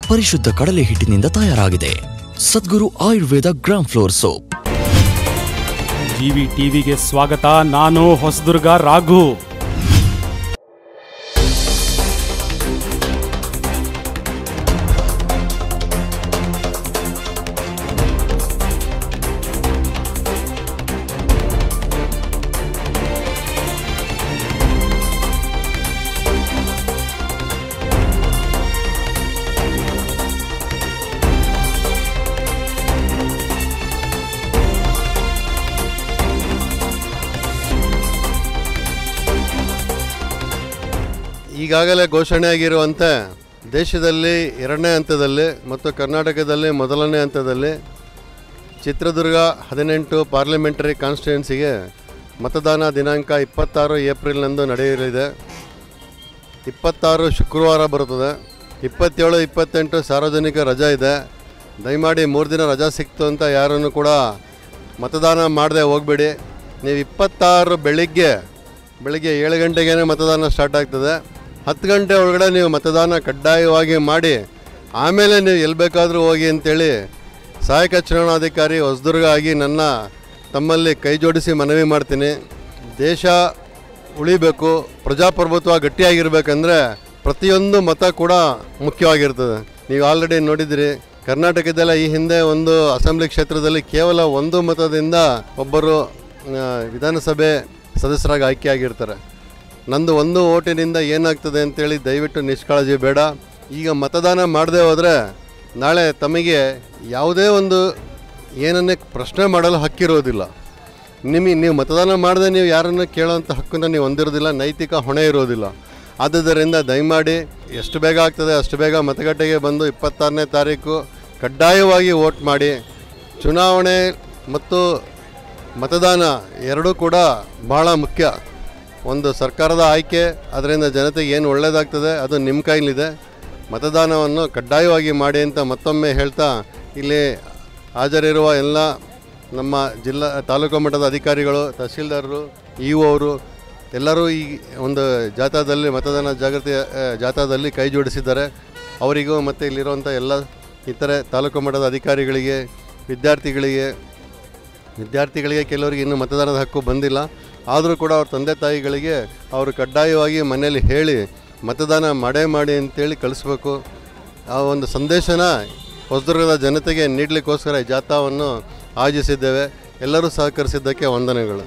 ಪರಿಶುದ್ಧ ಕಡಲೆ ಹಿಟ್ಟಿನಿಂದ ತಯಾರಾಗಿದೆ. Sadguru Ayurveda gram flour soap. GV ಟಿವಿಗೆ ಸ್ವಾಗತ. ನಾನು ಹೊಸದುರ್ಗ ರಾಘು. ಈಗಾಗಲೇ ಘೋಷಣೆಯಾಗಿರುವಂತೆ ದೇಶದಲ್ಲಿ 2ನೇ ಹಂತದಲ್ಲಿ ಮತ್ತು ಕರ್ನಾಟಕದಲ್ಲಿ 1ನೇ ಹಂತದಲ್ಲಿ ಚಿತ್ರದುರ್ಗ 18 ಪಾರ್ಲಿಮೆಂಟರಿ ಕಾನ್ಸ್ಟಿಟ್ಯೂನ್ಸಿಗೆ ಮತದಾನ ದಿನಾಂಕ 26 ಏಪ್ರಿಲ್ನಂದು ನಡೆಯಲಿದೆ. 26 ಶುಕ್ರವಾರ ಬರುತ್ತದೆ. 27, 28 ಸಾರ್ವಜನಿಕ ರಜಾ ಇದೆ. ದಯಮಾಡಿ 3 ದಿನ ರಜಾ ಸಿಕ್ತು ಅಂತ ಯಾರನ್ನು ಕೂಡ ಮತದಾನ ಮಾಡದೆ ಹೋಗಬೇಡಿ. ನೀವು 26 ಬೆಳಿಗ್ಗೆ 7 ಗಂಟೆಗೇ ಮತದಾನ ಸ್ಟಾರ್ಟ್ ಆಗ್ತದೆ. 10 ಗಂಟೆ ಒಳಗಡೆ ನೀವು ಮತದಾನ ಕಡ್ಡಾಯವಾಗಿ ಮಾಡಿ ಆಮೇಲೆ ನೀವು ಎಲ್ಲಿ ಬೇಕಾದರೂ ಹೋಗಿ ಅಂತೇಳಿ ಸಹಾಯಕ ಚುನಾವಣಾಧಿಕಾರಿ ಹೊಸದುರ್ಗ ಆಗಿ ತಮ್ಮಲ್ಲಿ ಕೈ ಜೋಡಿಸಿ ಮನವಿ ಮಾಡ್ತೀನಿ. ದೇಶ ಉಳಿಬೇಕು, ಪ್ರಜಾಪ್ರಭುತ್ವ ಗಟ್ಟಿಯಾಗಿರ್ಬೇಕಂದ್ರೆ ಪ್ರತಿಯೊಂದು ಮತ ಕೂಡ ಮುಖ್ಯವಾಗಿರ್ತದೆ. ನೀವು ಆಲ್ರೆಡಿ ನೋಡಿದಿರಿ, ಕರ್ನಾಟಕದಲ್ಲ ಈ ಹಿಂದೆ ಒಂದು ಅಸೆಂಬ್ಲಿ ಕ್ಷೇತ್ರದಲ್ಲಿ ಕೇವಲ 1 ಮತದಿಂದ ಒಬ್ಬರು ವಿಧಾನಸಭೆ ಸದಸ್ಯರಾಗಿ ಆಯ್ಕೆಯಾಗಿರ್ತಾರೆ. ನಂದು 1 ಓಟಿನಿಂದ ಏನಾಗ್ತದೆ ಅಂತೇಳಿ ದಯವಿಟ್ಟು ನಿಷ್ಕಾಳಜಿ ಬೇಡ. ಈಗ ಮತದಾನ ಮಾಡದೆ ಹೋದರೆ ನಾಳೆ ತಮಗೆ ಯಾವುದೇ ಒಂದು ಏನನ್ನೇ ಪ್ರಶ್ನೆ ಮಾಡಲು ಹಕ್ಕಿರೋದಿಲ್ಲ. ನೀವು ಮತದಾನ ಮಾಡದೆ ನೀವು ಯಾರನ್ನು ಕೇಳೋಂಥ ಹಕ್ಕನ್ನು ನೀವು ಹೊಂದಿರೋದಿಲ್ಲ, ನೈತಿಕ ಹೊಣೆ ಇರೋದಿಲ್ಲ. ಆದುದರಿಂದ ದಯಮಾಡಿ ಎಷ್ಟು ಬೇಗ ಆಗ್ತದೆ ಅಷ್ಟು ಬೇಗ ಮತಗಟ್ಟೆಗೆ ಬಂದು 26ನೇ ತಾರೀಕು ಕಡ್ಡಾಯವಾಗಿ ವೋಟ್ ಮಾಡಿ. ಚುನಾವಣೆ ಮತ್ತು ಮತದಾನ ಎರಡೂ ಕೂಡ ಭಾಳ ಮುಖ್ಯ. ಒಂದು ಸರ್ಕಾರದ ಆಯ್ಕೆ, ಅದರಿಂದ ಜನತೆಗೆ ಏನು ಒಳ್ಳೆಯದಾಗ್ತದೆ ಅದು ನಿಮ್ಮ ಕೈಲಿದೆ. ಮತದಾನವನ್ನು ಕಡ್ಡಾಯವಾಗಿ ಮಾಡಿ ಅಂತ ಮತ್ತೊಮ್ಮೆ ಹೇಳ್ತಾ, ಇಲ್ಲಿ ಹಾಜರಿರುವ ಎಲ್ಲ ನಮ್ಮ ತಾಲೂಕು ಮಟ್ಟದ ಅಧಿಕಾರಿಗಳು, ತಹಸೀಲ್ದಾರರು, ಇ.ಒ ಅವರು ಎಲ್ಲರೂ ಈ ಒಂದು ಜಾಥಾದಲ್ಲಿ ಮತದಾನ ಜಾಗೃತಿ ಜಾಥಾದಲ್ಲಿ ಕೈ ಜೋಡಿಸಿದ್ದಾರೆ. ಅವರಿಗೂ ಮತ್ತು ಇಲ್ಲಿರುವಂಥ ಎಲ್ಲ ಇತರೆ ತಾಲೂಕು ಮಟ್ಟದ ಅಧಿಕಾರಿಗಳಿಗೆ, ವಿದ್ಯಾರ್ಥಿಗಳಿಗೆ ಕೆಲವರಿಗೆ ಇನ್ನೂ ಮತದಾನದ ಹಕ್ಕು ಬಂದಿಲ್ಲ. ಆದರೂ ಕೂಡ ಅವ್ರ ತಂದೆ ತಾಯಿಗಳಿಗೆ ಅವರು ಕಡ್ಡಾಯವಾಗಿ ಮನೆಯಲ್ಲಿ ಹೇಳಿ ಮತದಾನ ಮಾಡಿ ಅಂತೇಳಿ ಕಳಿಸ್ಬೇಕು. ಆ ಒಂದು ಸಂದೇಶನ ಹೊಸದುರ್ಗದ ಜನತೆಗೆ ನೀಡಲಿಕ್ಕೋಸ್ಕರ ಈ ಜಾಥಾವನ್ನು ಆಯೋಜಿಸಿದ್ದೇವೆ. ಎಲ್ಲರೂ ಸಹಕರಿಸಿದ್ದಕ್ಕೆ ವಂದನೆಗಳು.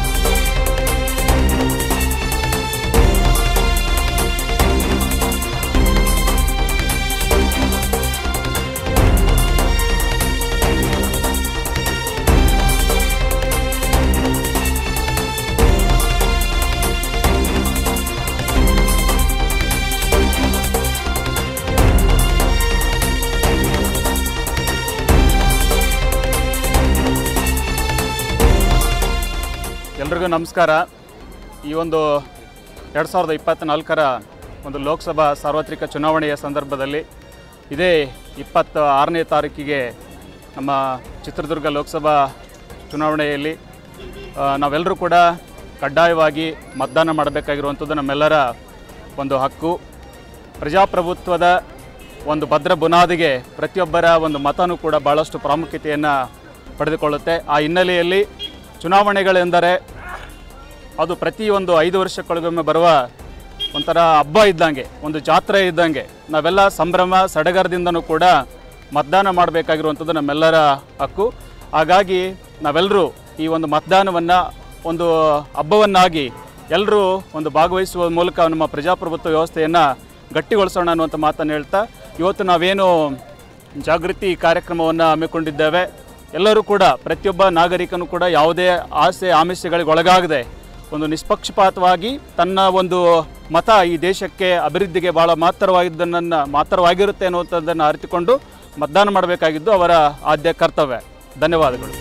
ಎಲ್ರಿಗೂ ನಮಸ್ಕಾರ. ಈ ಒಂದು 2024ರ ಒಂದು ಲೋಕಸಭಾ ಸಾರ್ವತ್ರಿಕ ಚುನಾವಣೆಯ ಸಂದರ್ಭದಲ್ಲಿ ಇದೇ 26ನೇ ತಾರೀಕಿಗೆ ನಮ್ಮ ಚಿತ್ರದುರ್ಗ ಲೋಕಸಭಾ ಚುನಾವಣೆಯಲ್ಲಿ ನಾವೆಲ್ಲರೂ ಕೂಡ ಕಡ್ಡಾಯವಾಗಿ ಮತದಾನ ಮಾಡಬೇಕಾಗಿರುವಂಥದ್ದು ನಮ್ಮೆಲ್ಲರ ಒಂದು ಹಕ್ಕು. ಪ್ರಜಾಪ್ರಭುತ್ವದ ಒಂದು ಭದ್ರ ಬುನಾದಿಗೆ ಪ್ರತಿಯೊಬ್ಬರ ಒಂದು ಮತನೂ ಕೂಡ ಭಾಳಷ್ಟು ಪ್ರಾಮುಖ್ಯತೆಯನ್ನು ಪಡೆದುಕೊಳ್ಳುತ್ತೆ. ಆ ಹಿನ್ನೆಲೆಯಲ್ಲಿ ಚುನಾವಣೆಗಳೆಂದರೆ ಅದು ಪ್ರತಿಯೊಂದು 5 ವರ್ಷಕ್ಕೊಳಗೊಮ್ಮೆ ಬರುವ ಒಂಥರ ಹಬ್ಬ ಇದ್ದಂಗೆ, ಒಂದು ಜಾತ್ರೆ ಇದ್ದಂಗೆ ನಾವೆಲ್ಲ ಸಂಭ್ರಮ ಸಡಗರದಿಂದನೂ ಕೂಡ ಮತದಾನ ಮಾಡಬೇಕಾಗಿರುವಂಥದ್ದು ನಮ್ಮೆಲ್ಲರ ಹಕ್ಕು. ಹಾಗಾಗಿ ನಾವೆಲ್ಲರೂ ಈ ಒಂದು ಮತದಾನವನ್ನು ಒಂದು ಹಬ್ಬವನ್ನಾಗಿ ಎಲ್ಲರೂ ಒಂದು ಭಾಗವಹಿಸುವ ಮೂಲಕ ನಮ್ಮ ಪ್ರಜಾಪ್ರಭುತ್ವ ವ್ಯವಸ್ಥೆಯನ್ನು ಗಟ್ಟಿಗೊಳಿಸೋಣ ಅನ್ನುವಂಥ ಮಾತನ್ನು ಹೇಳ್ತಾ, ಇವತ್ತು ನಾವೇನು ಜಾಗೃತಿ ಕಾರ್ಯಕ್ರಮವನ್ನು ಹಮ್ಮಿಕೊಂಡಿದ್ದೇವೆ, ಎಲ್ಲರೂ ಕೂಡ ಪ್ರತಿಯೊಬ್ಬ ನಾಗರಿಕನೂ ಕೂಡ ಯಾವುದೇ ಆಸೆ ಆಮಿಷಗಳಿಗೆ ಒಳಗಾಗದೆ ಒಂದು ನಿಷ್ಪಕ್ಷಪಾತವಾಗಿ ತನ್ನ ಒಂದು ಮತ ಈ ದೇಶಕ್ಕೆ ಅಭಿವೃದ್ಧಿಗೆ ಭಾಳ ಮಾತ್ರವಾಗಿರುತ್ತೆ ಅನ್ನುವಂಥದ್ದನ್ನು ಅರಿತುಕೊಂಡು ಮತದಾನ ಮಾಡಬೇಕಾಗಿದ್ದು ಅವರ ಆದ್ಯ ಕರ್ತವ್ಯ. ಧನ್ಯವಾದಗಳು.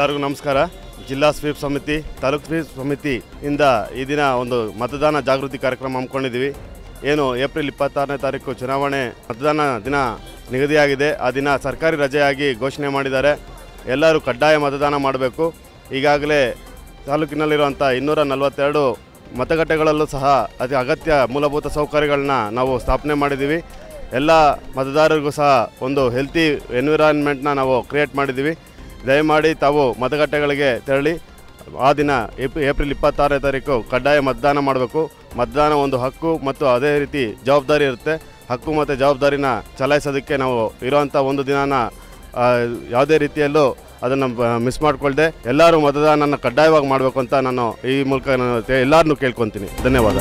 ಎಲ್ಲರಿಗೂ ನಮಸ್ಕಾರ. ಜಿಲ್ಲಾ ಸ್ವೀಪ್ ಸಮಿತಿ, ತಾಲೂಕು ಸ್ವೀಪ್ ಸಮಿತಿಯಿಂದ ಈ ದಿನ ಒಂದು ಮತದಾನ ಜಾಗೃತಿ ಕಾರ್ಯಕ್ರಮ ಹಮ್ಮಿಕೊಂಡಿದ್ದೀವಿ. ಏನು ಏಪ್ರಿಲ್ 26ನೇ ತಾರೀಕು ಚುನಾವಣೆ ಮತದಾನ ದಿನ ನಿಗದಿಯಾಗಿದೆ. ಆ ದಿನ ಸರ್ಕಾರಿ ರಜೆಯಾಗಿ ಘೋಷಣೆ ಮಾಡಿದ್ದಾರೆ. ಎಲ್ಲರೂ ಕಡ್ಡಾಯ ಮತದಾನ ಮಾಡಬೇಕು. ಈಗಾಗಲೇ ತಾಲೂಕಿನಲ್ಲಿರುವಂಥ 242 ಮತಗಟ್ಟೆಗಳಲ್ಲೂ ಸಹ ಅತಿ ಅಗತ್ಯ ಮೂಲಭೂತ ಸೌಕರ್ಯಗಳನ್ನ ನಾವು ಸ್ಥಾಪನೆ ಮಾಡಿದ್ದೀವಿ. ಎಲ್ಲ ಮತದಾರರಿಗೂ ಸಹ ಒಂದು ಹೆಲ್ತಿ ಎನ್ವಿರಾನ್ಮೆಂಟ್ನ ನಾವು ಕ್ರಿಯೇಟ್ ಮಾಡಿದ್ದೀವಿ. ದಯಮಾಡಿ ತಾವು ಮತಗಟ್ಟೆಗಳಿಗೆ ತೆರಳಿ ಆ ದಿನ ಏಪ್ರಿಲ್ 26ನೇ ತಾರೀಕು ಕಡ್ಡಾಯ ಮತದಾನ ಮಾಡಬೇಕು. ಮತದಾನ ಒಂದು ಹಕ್ಕು ಮತ್ತು ಅದೇ ರೀತಿ ಜವಾಬ್ದಾರಿ ಇರುತ್ತೆ. ಹಕ್ಕು ಮತ್ತು ಜವಾಬ್ದಾರಿನ ಚಲಾಯಿಸೋದಕ್ಕೆ ನಾವು ಇರೋವಂಥ ಒಂದು ದಿನನ ಯಾವುದೇ ರೀತಿಯಲ್ಲೂ ಅದನ್ನು ಮಿಸ್ ಮಾಡಿಕೊಳ್ಳದೆ ಎಲ್ಲರೂ ಮತದಾನನ ಕಡ್ಡಾಯವಾಗಿ ಮಾಡಬೇಕು ಅಂತ ನಾನು ಈ ಮೂಲಕ ಎಲ್ಲರನ್ನೂ ಕೇಳ್ಕೊತೀನಿ. ಧನ್ಯವಾದ.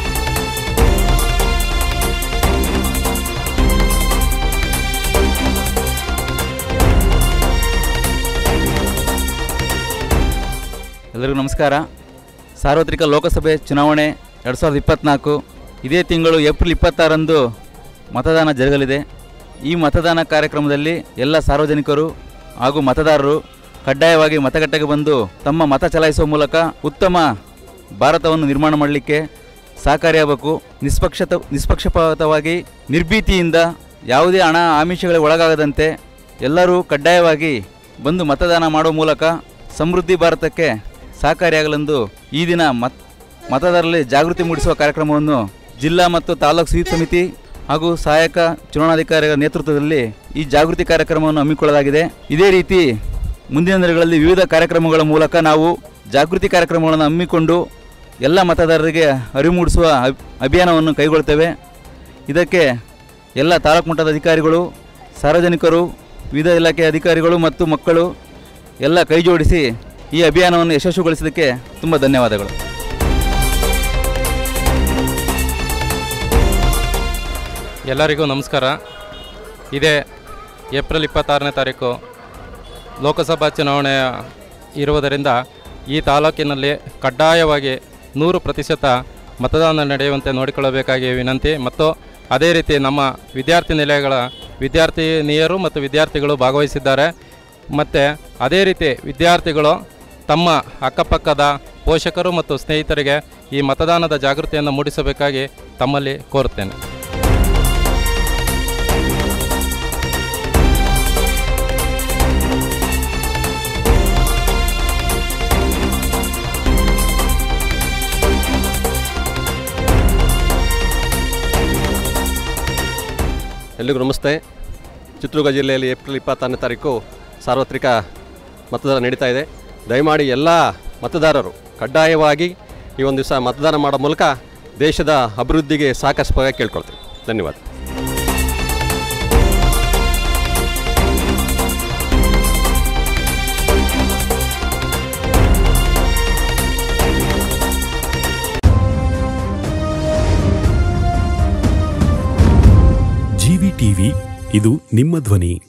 ಎಲ್ಲರಿಗೂ ನಮಸ್ಕಾರ. ಸಾರ್ವತ್ರಿಕ ಲೋಕಸಭೆ ಚುನಾವಣೆ 2024 ಇದೇ ತಿಂಗಳು ಏಪ್ರಿಲ್ 26ರಂದು ಮತದಾನ ಜರುಗಲಿದೆ. ಈ ಮತದಾನ ಕಾರ್ಯಕ್ರಮದಲ್ಲಿ ಎಲ್ಲ ಸಾರ್ವಜನಿಕರು ಹಾಗೂ ಮತದಾರರು ಕಡ್ಡಾಯವಾಗಿ ಮತಗಟ್ಟೆಗೆ ಬಂದು ತಮ್ಮ ಮತ ಚಲಾಯಿಸುವ ಮೂಲಕ ಉತ್ತಮ ಭಾರತವನ್ನು ನಿರ್ಮಾಣ ಮಾಡಲಿಕ್ಕೆ ಸಹಕಾರಿಯಾಗಬೇಕು. ನಿಷ್ಪಕ್ಷಪಾತವಾಗಿ ನಿರ್ಭೀತಿಯಿಂದ ಯಾವುದೇ ಹಣ ಆಮಿಷಗಳಿಗೆ ಒಳಗಾಗದಂತೆ ಎಲ್ಲರೂ ಕಡ್ಡಾಯವಾಗಿ ಬಂದು ಮತದಾನ ಮಾಡುವ ಮೂಲಕ ಸಮೃದ್ಧಿ ಭಾರತಕ್ಕೆ ಸಹಕಾರಿಯಾಗಲೆಂದು ಈ ದಿನ ಮತದಾರರಲ್ಲಿ ಜಾಗೃತಿ ಮೂಡಿಸುವ ಕಾರ್ಯಕ್ರಮವನ್ನು ಜಿಲ್ಲಾ ಮತ್ತು ತಾಲೂಕು ಸ್ವೀಪ್ ಸಮಿತಿ ಹಾಗೂ ಸಹಾಯಕ ಚುನಾವಣಾಧಿಕಾರಿಗಳ ನೇತೃತ್ವದಲ್ಲಿ ಈ ಜಾಗೃತಿ ಕಾರ್ಯಕ್ರಮವನ್ನು ಹಮ್ಮಿಕೊಳ್ಳಲಾಗಿದೆ. ಇದೇ ರೀತಿ ಮುಂದಿನ ದಿನಗಳಲ್ಲಿ ವಿವಿಧ ಕಾರ್ಯಕ್ರಮಗಳ ಮೂಲಕ ನಾವು ಜಾಗೃತಿ ಕಾರ್ಯಕ್ರಮಗಳನ್ನು ಹಮ್ಮಿಕೊಂಡು ಎಲ್ಲ ಮತದಾರರಿಗೆ ಅರಿವು ಮೂಡಿಸುವ ಅಭಿಯಾನವನ್ನು ಕೈಗೊಳ್ತೇವೆ. ಇದಕ್ಕೆ ಎಲ್ಲ ತಾಲೂಕು ಮಟ್ಟದ ಅಧಿಕಾರಿಗಳು, ಸಾರ್ವಜನಿಕರು, ವಿವಿಧ ಇಲಾಖೆಯ ಅಧಿಕಾರಿಗಳು ಮತ್ತು ಮಕ್ಕಳು ಎಲ್ಲ ಕೈ ಜೋಡಿಸಿ ಈ ಅಭಿಯಾನವನ್ನು ಯಶಸ್ವಿಗೊಳಿಸಲಿಕ್ಕೆ ತುಂಬ ಧನ್ಯವಾದಗಳು. ಎಲ್ಲರಿಗೂ ನಮಸ್ಕಾರ. ಇದೇ ಏಪ್ರಿಲ್ 26ನೇ ತಾರೀಕು ಲೋಕಸಭಾ ಚುನಾವಣೆ ಇರುವುದರಿಂದ ಈ ತಾಲೂಕಿನಲ್ಲಿ ಕಡ್ಡಾಯವಾಗಿ 100% ಮತದಾನ ನಡೆಯುವಂತೆ ನೋಡಿಕೊಳ್ಳಬೇಕಾಗಿ ವಿನಂತಿ. ಮತ್ತು ಅದೇ ರೀತಿ ನಮ್ಮ ವಿದ್ಯಾರ್ಥಿ ನಿಲಯಗಳ ವಿದ್ಯಾರ್ಥಿನಿಯರು ಮತ್ತು ವಿದ್ಯಾರ್ಥಿಗಳು ಭಾಗವಹಿಸಿದ್ದಾರೆ. ಮತ್ತು ಅದೇ ರೀತಿ ವಿದ್ಯಾರ್ಥಿಗಳು ತಮ್ಮ ಅಕ್ಕಪಕ್ಕದ ಪೋಷಕರು ಮತ್ತು ಸ್ನೇಹಿತರಿಗೆ ಈ ಮತದಾನದ ಜಾಗೃತಿಯನ್ನು ಮೂಡಿಸಬೇಕಾಗಿ ತಮ್ಮಲ್ಲಿ ಕೋರುತ್ತೇನೆ. ಎಲ್ಲಿಗೂ ನಮಸ್ತೆ. ಚಿತ್ರದುರ್ಗ ಜಿಲ್ಲೆಯಲ್ಲಿ ಏಪ್ರಿಲ್ 26ನೇ ತಾರೀಕು ಸಾರ್ವತ್ರಿಕ ಮತದಾನ ನಡೀತಾ ಇದೆ. ದಯಮಾಡಿ ಎಲ್ಲ ಮತದಾರರು ಕಡ್ಡಾಯವಾಗಿ ಈ ಒಂದು ದಿವಸ ಮತದಾನ ಮಾಡೋ ಮೂಲಕ ದೇಶದ ಅಭಿವೃದ್ಧಿಗೆ ಸಹಕರಿಸಬೇಕಾಗಿ ಕೇಳ್ಕೊಳ್ತೀವಿ. ಧನ್ಯವಾದ. ಜಿವಿ ಟಿವಿ, ಇದು ನಿಮ್ಮ ಧ್ವನಿ.